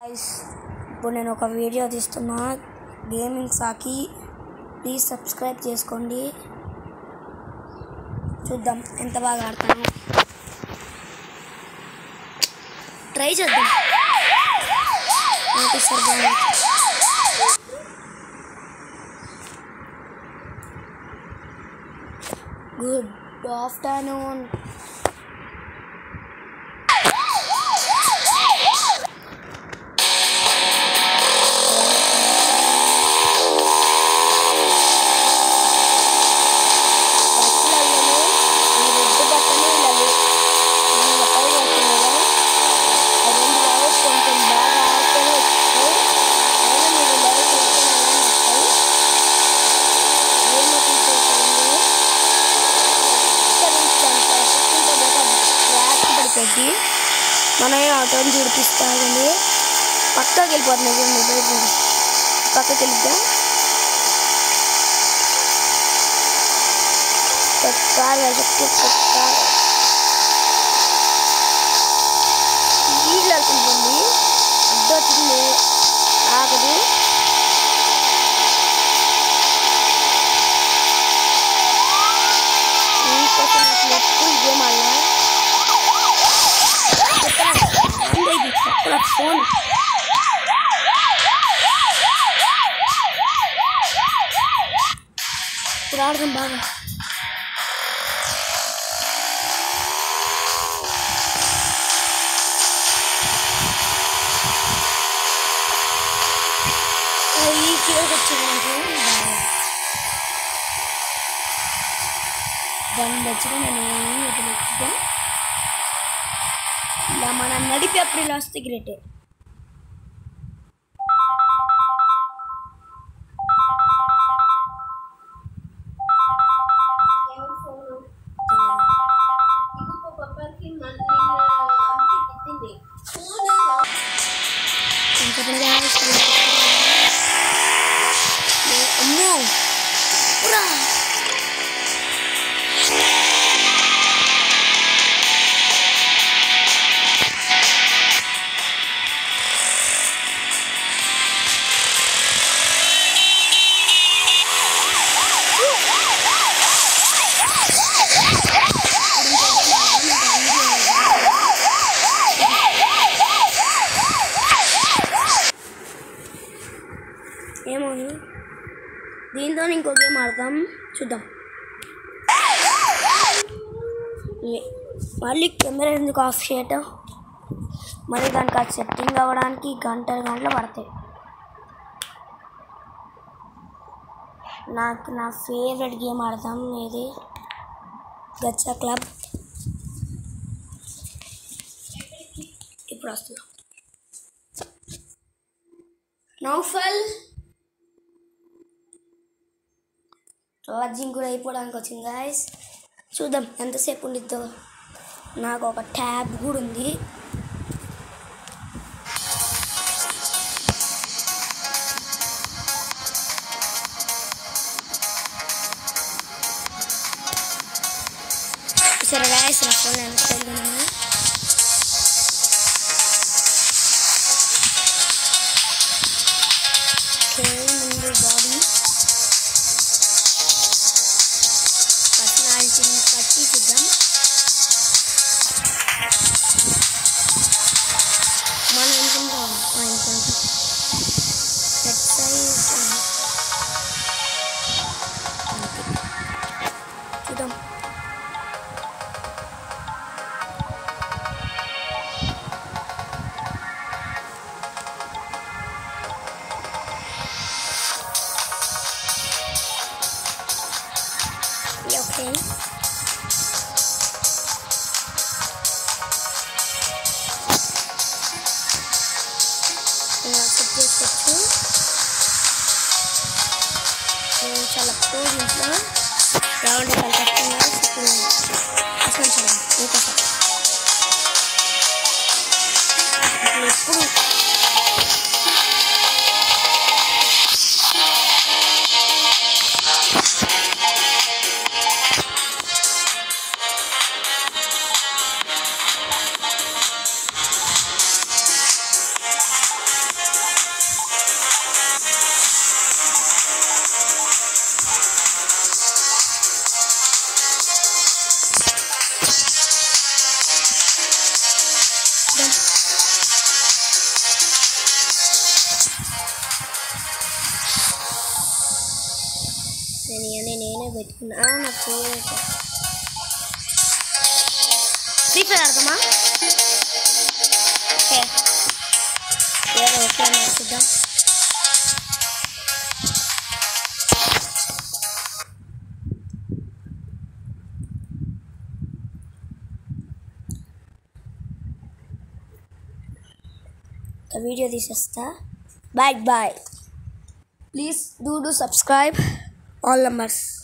Guys ఇప్పుడు నేను ఒక వీడియో తీస్తున్నా గేమింగ్ సాకి ప్లీజ్ సబ్స్క్రైబ్ చేసుకోండి. చూద్దాం ఎంత బాగా ఆడతాను. ట్రై చేద్దాం. Good afternoon. మనం ఆటో చూడిపిస్తామండి. పక్కకి వెళ్ళిపోతున్నాయి. పక్కకి వెళ్తాం. వీళ్ళు వెళ్తుంది అడ్డొచ్చింది ఆకది. ఎప్పుడు గేమ్ ఆడలా ఫోన్ ఇప్పుడు ఆడదాం బాగా. ఈ కేక్ వచ్చిందంటే దాన్ని నచ్చిన నేను నచ్చుతా. ఇలా మనం నడిపి అప్పుడు ఇలా వస్తే గ్రేటే. అమ్మో ఏమో దీంతో ఇంకో గేమ్ ఆడతాం. చూద్దాం. మళ్ళీ కెమెరా ఎందుకు ఆఫ్ చేయటం, మళ్ళీ దానికి ఆ సెట్టింగ్ అవ్వడానికి గంటలు పడతాయి. నాకు నా ఫేవరెట్ గేమ్ ఆడతాం. ఇది గచ్చా క్లబ్. ఇప్పుడు వస్తుంది నౌఫల్. ఛార్జింగ్ కూడా అయిపోవడానికి వచ్చింది గాయస్. చూద్దాం ఎంతసేపు ఉండిద్దో. నాకు ఒక ట్యాబ్ కూడా ఉంది. సరే గాయస్ నా ఫోన్ వెనక్కి ముందు బాడీ పర్సనాలిటీని పట్టి చూద్దాం. మనం అనుకుంటాం సెట్ సైజ్ చూద్దాం. ఓకే సెట్ చేసుకోవచ్చు. నేను చాలా కోడ్ ఇంట్లో రావండి చాలా కష్టంగా అసలు చూడండి ఇంకోసారి ఎప్పుడు పెట్టుకున్నా నాకు ఫేవరెట్ ఫ్రీ ఫైర్ ఆడదామా ఓకే ఓకే చూద్దాం వీడియో తీసేస్తా bye please do subscribe all numbers